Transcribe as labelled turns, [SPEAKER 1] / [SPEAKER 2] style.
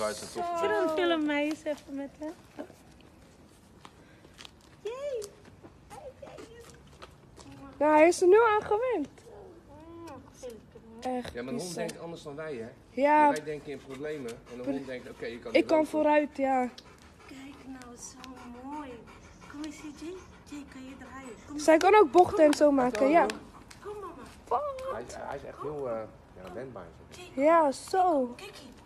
[SPEAKER 1] Film mij eens even met hem. Jee.
[SPEAKER 2] Nou, hij is er nu aan gewend. Echt
[SPEAKER 3] Ja, maar een hond denkt anders dan wij, hè?
[SPEAKER 2] Ja.
[SPEAKER 3] Wij denken in problemen en een hond denkt, oké, je kan
[SPEAKER 2] Ik kan vooruit, ja.
[SPEAKER 1] Kijk nou, zo mooi. Kom eens hier, Jay. Jay, kan je draaien? Kom,
[SPEAKER 2] Zij kan ook bochten en zo maken, ja.
[SPEAKER 1] kom mama.
[SPEAKER 3] Hij is echt heel wendbaar.
[SPEAKER 2] Ja, zo.
[SPEAKER 1] Kijk hier.